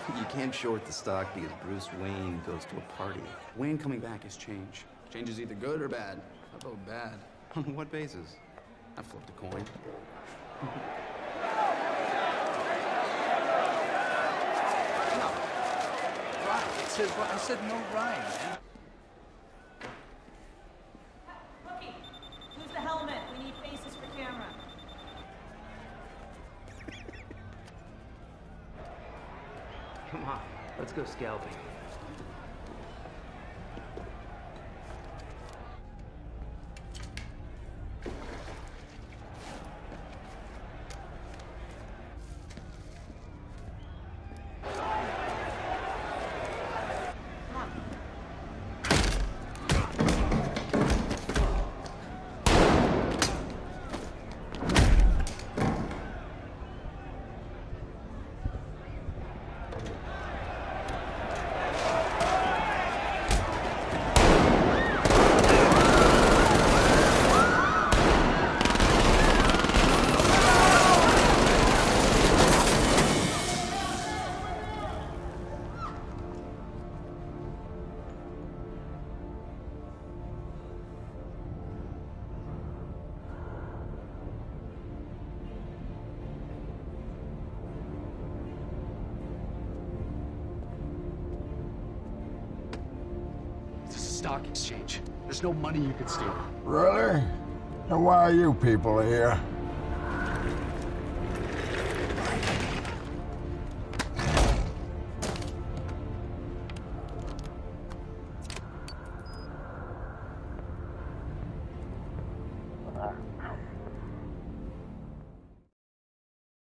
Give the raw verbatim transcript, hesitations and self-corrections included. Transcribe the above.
You can't short the stock because Bruce Wayne goes to a party. Wayne coming back is change. Change is either good or bad. I vote bad. On what basis? I flipped a coin. No. Ryan. It says, I said no Ryan, man. Rookie, who's the helmet? We need faces for camera. Come on, let's go scalping. Stock exchange. There's no money you can steal. Really? And why are you people here? Uh,